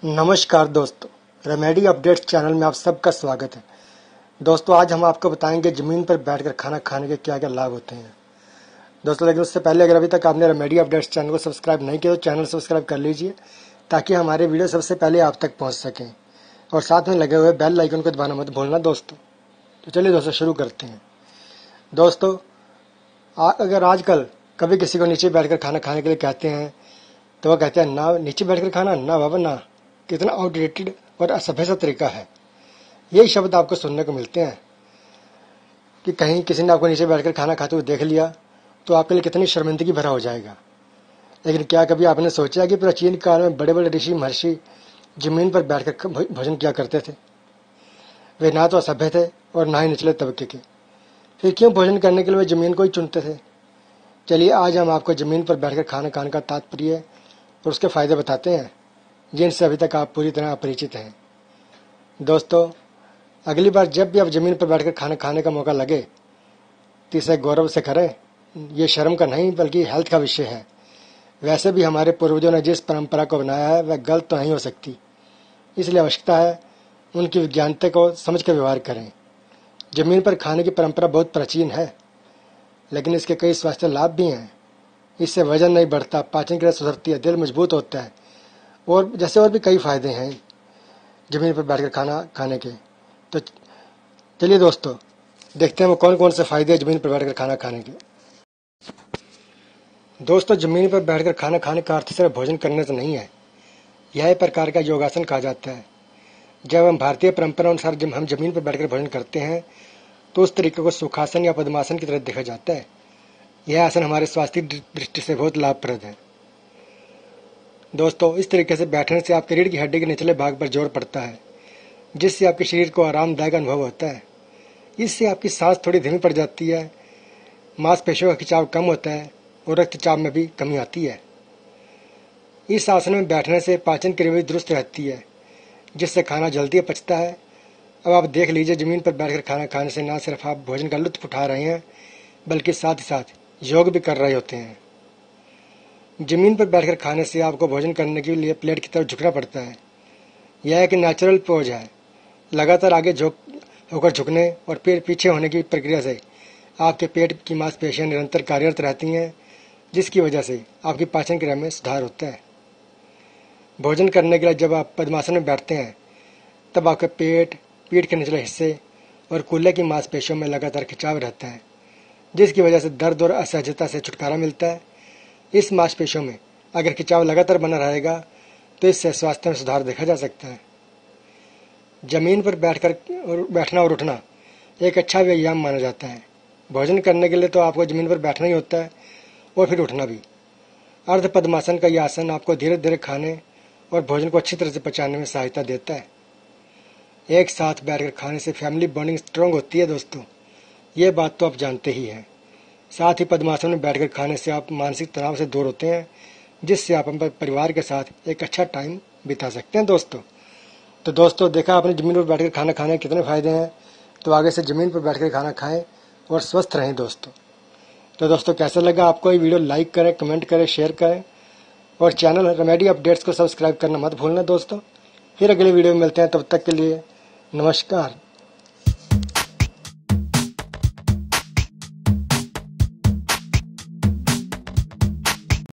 नमस्कार दोस्तों, remedy updates channel में आप सबका स्वागत है। दोस्तों, आज हम आपको बताएंगे ज़मीन पर बैठकर खाना खाने के क्या क्या लाभ होते हैं। दोस्तों, लेकिन उससे पहले अगर अभी तक आपने रेमेडी अपडेट्स चैनल को सब्सक्राइब नहीं किया तो चैनल सब्सक्राइब कर लीजिए ताकि हमारे वीडियो सबसे पहले आप तक पहुँच सकें और साथ में लगे हुए बेल आइकन को दबाना मत भूलना दोस्तों। तो चलिए दोस्तों शुरू करते हैं। दोस्तों, अगर आजकल कभी किसी को नीचे बैठकर खाना खाने के लिए कहते हैं तो वह कहते हैं ना नीचे बैठकर खाना, ना बाबा ना, कितना आउटडेटेड और असभ्य सा तरीका है। यही शब्द आपको सुनने को मिलते हैं कि कहीं किसी ने आपको नीचे बैठकर खाना खाते हुए देख लिया तो आपके लिए कितनी शर्मिंदगी भरा हो जाएगा। लेकिन क्या कभी आपने सोचा कि प्राचीन काल में बड़े बड़े ऋषि महर्षि जमीन पर बैठकर भोजन किया करते थे। वे ना तो असभ्य थे और ना ही निचले तबके के, फिर क्यों भोजन करने के लिए वे जमीन को ही चुनते थे। चलिए आज हम आपको जमीन पर बैठकर खाना खाने का तात्पर्य और उसके फायदे बताते हैं जिनसे अभी तक आप पूरी तरह अपरिचित हैं। दोस्तों, अगली बार जब भी आप जमीन पर बैठकर खाना खाने का मौका लगे तो इसे गौरव से करें। ये शर्म का नहीं बल्कि हेल्थ का विषय है। वैसे भी हमारे पूर्वजों ने जिस परंपरा को बनाया है वह गलत तो नहीं हो सकती, इसलिए आवश्यकता है उनकी विज्ञानता को समझ कर व्यवहार करें। जमीन पर खाने की परंपरा बहुत प्राचीन है, लेकिन इसके कई स्वास्थ्य लाभ भी हैं। इससे वजन नहीं बढ़ता, पाचन क्रिया सुधरती है, दिल मजबूत होता है और भी कई फायदे हैं जमीन पर बैठकर खाना खाने के। तो चलिए दोस्तों देखते हैं वो कौन कौन से फायदे हैं जमीन पर बैठकर खाना खाने के। दोस्तों, जमीन पर बैठकर खाना खाने का अर्थ सिर्फ भोजन करने से नहीं है, यह एक प्रकार का योगासन कहा जाता है। जब हम भारतीय परंपरा अनुसार जब हम जमीन पर बैठकर भोजन करते हैं तो उस तरीके को सुखासन या पद्मासन की तरह देखा जाता है। यह आसन हमारे स्वास्थ्य दृष्टि से बहुत लाभप्रद है। दोस्तों, इस तरीके से बैठने से आपके रीढ़ की हड्डी के निचले भाग पर जोर पड़ता है, जिससे आपके शरीर को आरामदायक अनुभव होता है। इससे आपकी सांस थोड़ी धीमी पड़ जाती है, मांसपेशियों का खिंचाव कम होता है और रक्तचाप में भी कमी आती है। इस आसन में बैठने से पाचन क्रिया भी दुरुस्त रहती है, जिससे खाना जल्दी पचता है। अब आप देख लीजिए, जमीन पर बैठकर खाना खाने से न सिर्फ आप भोजन का लुत्फ उठा रहे हैं बल्कि साथ ही साथ योग भी कर रहे होते हैं। जमीन पर बैठकर खाने से आपको भोजन करने के लिए प्लेट की तरफ झुकना पड़ता है। यह एक नेचुरल पोज है। लगातार आगे होकर झुकने और फिर पीछे होने की प्रक्रिया से आपके पेट की मांसपेशियां निरंतर कार्यरत रहती हैं, जिसकी वजह से आपकी पाचन क्रिया में सुधार होता है। भोजन करने के लिए जब आप पद्मासन में बैठते हैं तब आपके पेट, पीठ के निचले हिस्से और कूल्हे की मांसपेशियों में लगातार खिंचाव रहता है, जिसकी वजह से दर्द और असहजता से छुटकारा मिलता है। इस मांसपेशियों में अगर खिंचाव लगातार बना रहेगा तो इससे स्वास्थ्य में सुधार देखा जा सकता है। जमीन पर बैठना और उठना एक अच्छा व्यायाम माना जाता है। भोजन करने के लिए तो आपको जमीन पर बैठना ही होता है और फिर उठना भी। अर्ध पद्मासन का यह आसन आपको धीरे धीरे खाने और भोजन को अच्छी तरह से पचाने में सहायता देता है। एक साथ बैठकर खाने से फैमिली बॉन्डिंग स्ट्रांग होती है दोस्तों, ये बात तो आप जानते ही हैं। साथ ही पद्मासन में बैठकर खाने से आप मानसिक तनाव से दूर होते हैं, जिससे आप अपने परिवार के साथ एक अच्छा टाइम बिता सकते हैं दोस्तों। तो दोस्तों, देखा आपने जमीन पर बैठकर खाना खाने के कितने फ़ायदे हैं। तो आगे से जमीन पर बैठकर खाना खाएं और स्वस्थ रहें दोस्तों। तो दोस्तों, कैसा लगा आपको ये वीडियो? लाइक करें, कमेंट करें, शेयर करें और चैनल रेमेडी अपडेट्स को सब्सक्राइब करना मत भूलना दोस्तों। फिर अगले वीडियो में मिलते हैं, तब तक के लिए नमस्कार।